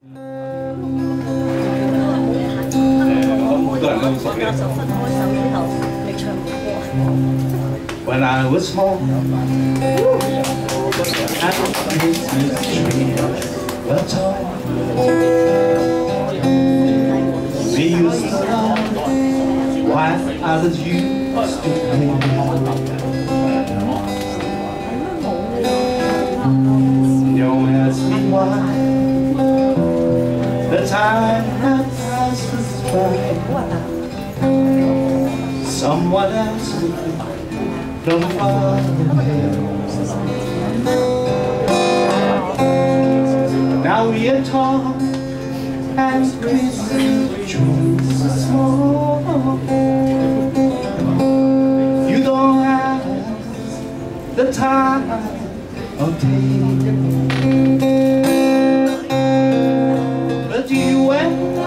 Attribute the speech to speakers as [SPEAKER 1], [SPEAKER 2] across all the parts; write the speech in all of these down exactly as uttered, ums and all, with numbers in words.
[SPEAKER 1] When I was small, at the Christmas tree were tall. We used to laugh while others used to play. Don't ask me why the time had passed us by. Someone else from far away. Now we are tall and Christmas trees are small. You don't have the time of day, but you and I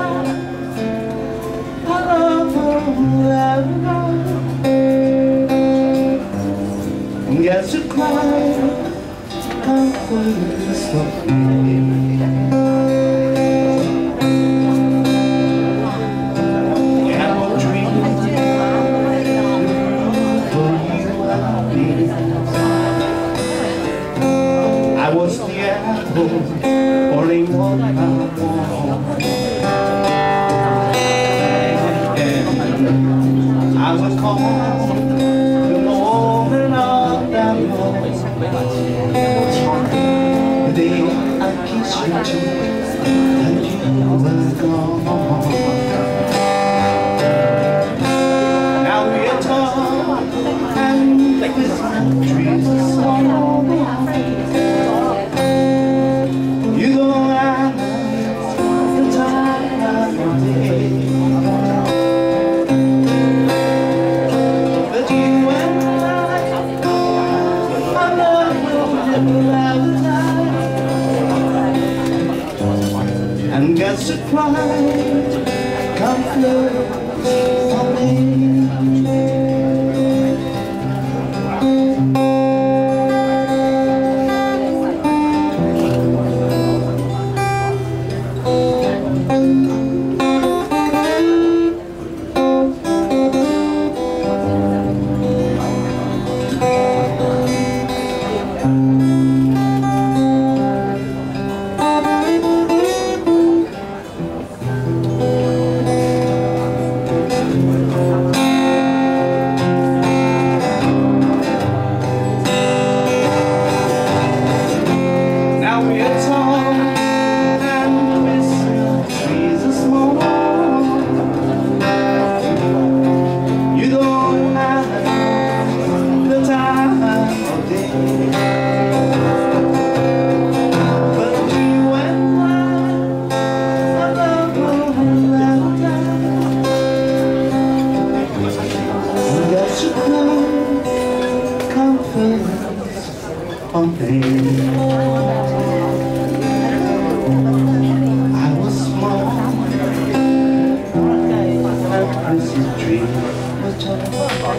[SPEAKER 1] love gets to cry, comfort softly. Apple tree for you and me. I was the apple falling on my wall. I was called the moment of that moment. The day I kissed you too, and you were gone. Now we are tall and the Christmas trees are small. You don't have the time of day, but you and I love and gets to cry, comfort for me. I was small, and Christmas tree was tall.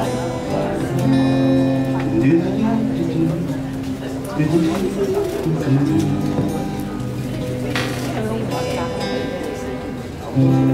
[SPEAKER 1] Do do do do do do.